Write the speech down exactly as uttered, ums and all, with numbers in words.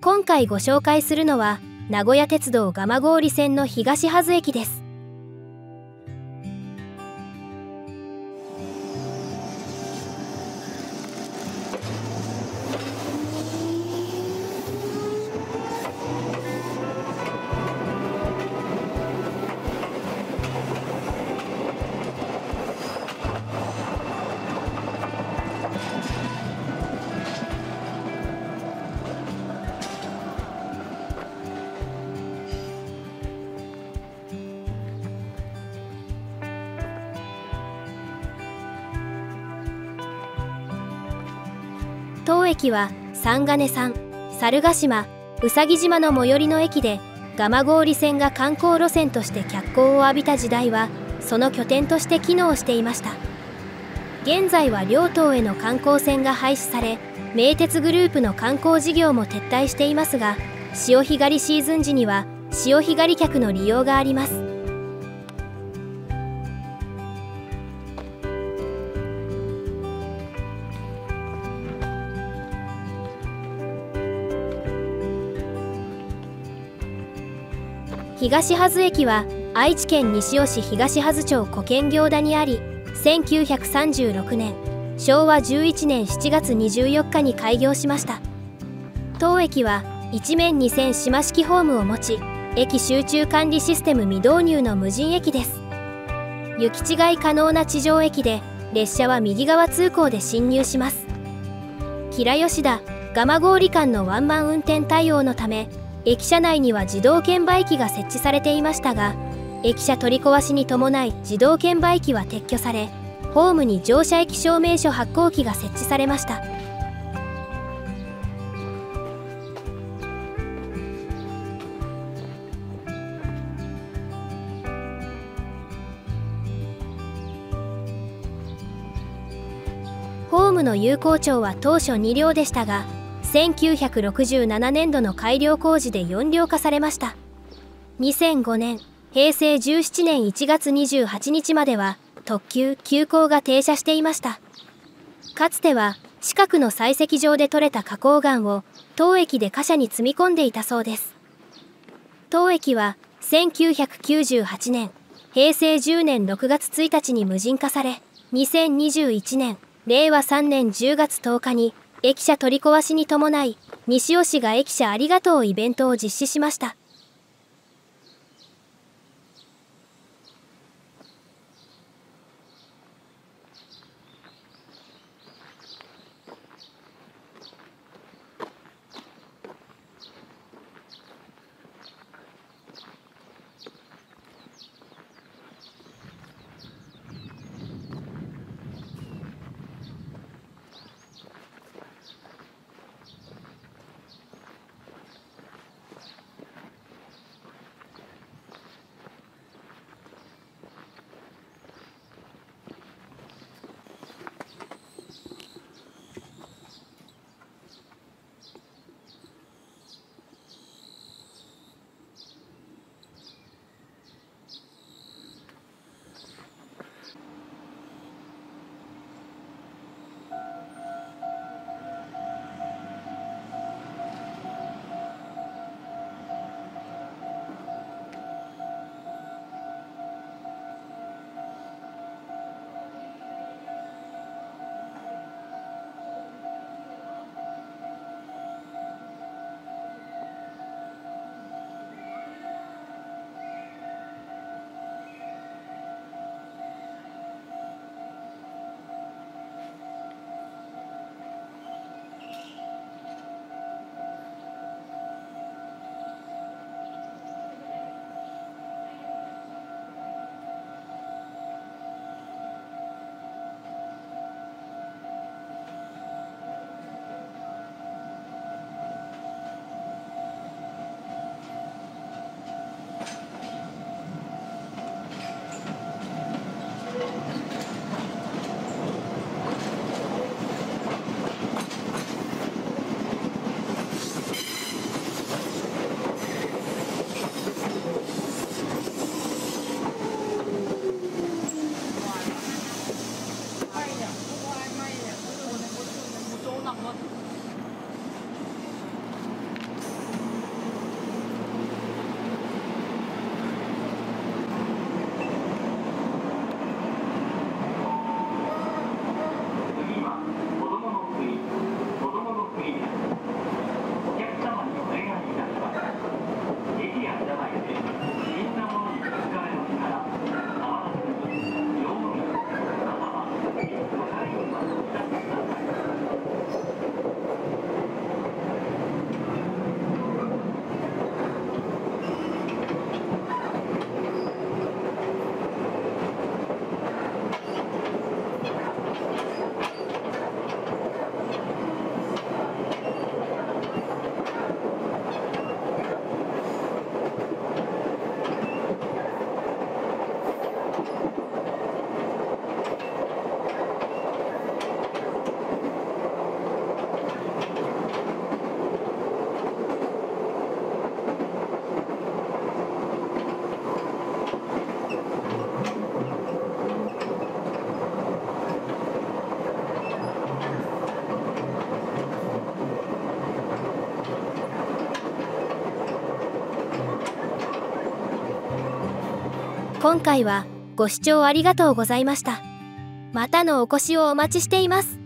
今回ご紹介するのは名古屋鉄道蒲郡線の東羽津駅です。当駅は三金山、猿ヶ島、宇佐木島の最寄りの駅で、蒲郡線が観光路線として脚光を浴びた時代はその拠点として機能していました。現在は両島への観光船が廃止され、名鉄グループの観光事業も撤退していますが、潮干狩りシーズン時には潮干狩り客の利用があります。東羽津駅は愛知県西尾市東羽津町古建行田にあり、せんきゅうひゃくさんじゅうろくねんしょうわじゅういちねんしちがつにじゅうよっかに開業しました。当駅は一面にせん島式ホームを持ち、駅集中管理システム未導入の無人駅です。行き違い可能な地上駅で、列車は右側通行で進入します。吉良吉田蒲郡間のワンマン運転対応のため、駅舎内には自動券売機が設置されていましたが、駅舎取り壊しに伴い自動券売機は撤去され、ホームに乗車駅証明書発行機が設置されました。ホームの有効長は当初にりょうでしたが、せんきゅうひゃくろくじゅうななねんどの改良工事でよんりょう化されました。にせんごねん、へいせいじゅうななねんいちがつにじゅうはちにちまでは特急・急行が停車していました。かつては近くの採石場で採れた花崗岩を当駅で貨車に積み込んでいたそうです。当駅はせんきゅうひゃくきゅうじゅうはちねん、へいせいじゅうねんろくがつついたちに無人化され、にせんにじゅういちねん、れいわさんねんじゅうがつとおかに駅舎取り壊しに伴い、西尾市が駅舎ありがとうイベントを実施しました。 今回はご視聴ありがとうございました。またのお越しをお待ちしています。